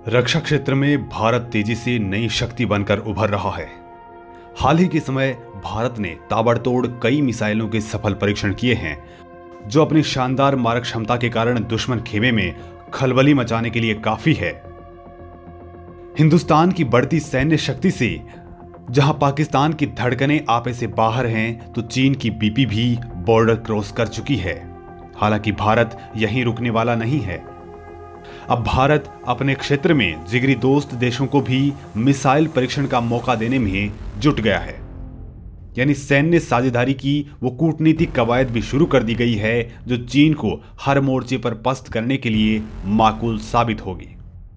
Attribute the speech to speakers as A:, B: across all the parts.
A: रक्षा क्षेत्र में भारत तेजी से नई शक्ति बनकर उभर रहा है। हाल ही के समय भारत ने ताबड़तोड़ कई मिसाइलों के सफल परीक्षण किए हैं, जो अपनी शानदार मारक क्षमता के कारण दुश्मन खेमे में खलबली मचाने के लिए काफी है। हिंदुस्तान की बढ़ती सैन्य शक्ति से जहां पाकिस्तान की धड़कनें आपे से बाहर हैं, तो चीन की बीपी भी बॉर्डर क्रॉस कर चुकी है। हालांकि भारत यहीं रुकने वाला नहीं है। अब भारत अपने क्षेत्र में जिगरी दोस्त देशों को भी मिसाइल परीक्षण का मौका देने में जुट गया है। यानी सैन्य साझेदारी की वो कूटनीतिक कवायद भी शुरू कर दी गई है, जो चीन को हर मोर्चे पर पस्त करने के लिए माकूल साबित होगी।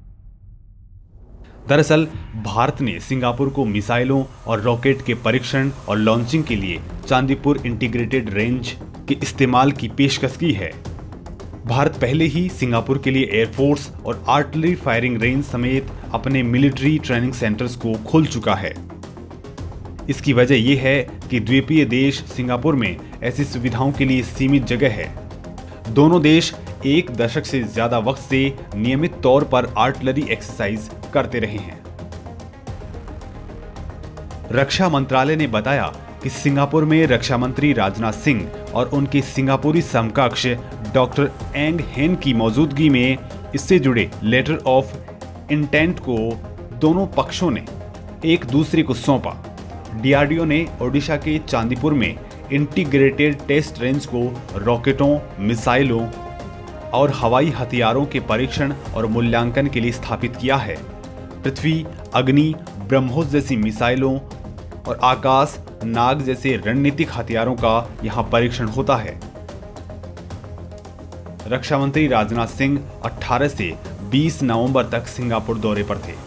A: दरअसल भारत ने सिंगापुर को मिसाइलों और रॉकेट के परीक्षण और लॉन्चिंग के लिए चांदीपुर इंटीग्रेटेड रेंज के इस्तेमाल की पेशकश की है। भारत पहले ही सिंगापुर के लिए एयरफोर्स और आर्टिलरी फायरिंग रेंज समेत अपने मिलिट्री ट्रेनिंग सेंटर्स को खोल चुका है। इसकी वजह यह है कि द्वीपीय देश सिंगापुर में ऐसी सुविधाओं के लिए सीमित जगह है। दोनों देश एक दशक से ज्यादा वक्त से नियमित तौर पर आर्टिलरी एक्सरसाइज करते रहे हैं। रक्षा मंत्रालय ने बताया कि सिंगापुर में रक्षा मंत्री राजनाथ सिंह और उनके सिंगापुरी समकक्ष डॉक्टर एंग हेन की मौजूदगी में इससे जुड़े लेटर ऑफ इंटेंट को दोनों पक्षों ने एक दूसरे को सौंपा। डीआरडीओ ने ओडिशा के चांदीपुर में इंटीग्रेटेड टेस्ट रेंज को रॉकेटों, मिसाइलों और हवाई हथियारों के परीक्षण और मूल्यांकन के लिए स्थापित किया है। पृथ्वी, अग्नि, ब्रह्मोस जैसी मिसाइलों और आकाश नाग जैसे रणनीतिक हथियारों का यहां परीक्षण होता है। रक्षा मंत्री राजनाथ सिंह 18 से 20 नवंबर तक सिंगापुर दौरे पर थे।